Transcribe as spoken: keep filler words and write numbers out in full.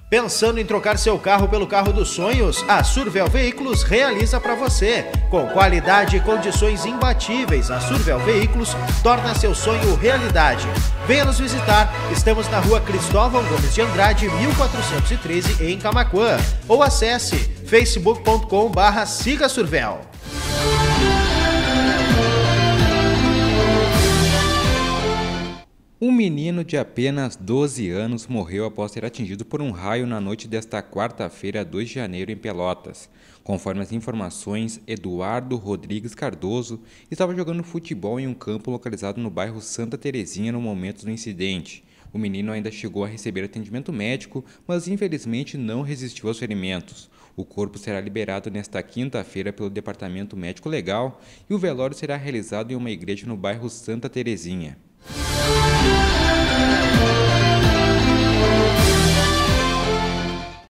Pensando em trocar seu carro pelo carro dos sonhos? A Survel Veículos realiza para você. Com qualidade e condições imbatíveis, a Survel Veículos torna seu sonho realidade. Venha nos visitar. Estamos na rua Cristóvão Gomes de Andrade, mil quatrocentos e treze, em Camaquã. Ou acesse facebook ponto com barra siga Survel. Um menino de apenas doze anos morreu após ser atingido por um raio na noite desta quarta-feira, dois de janeiro, em Pelotas. Conforme as informações, Eduardo Rodrigues Cardoso estava jogando futebol em um campo localizado no bairro Santa Terezinha no momento do incidente. O menino ainda chegou a receber atendimento médico, mas infelizmente não resistiu aos ferimentos. O corpo será liberado nesta quinta-feira pelo Departamento Médico Legal e o velório será realizado em uma igreja no bairro Santa Terezinha.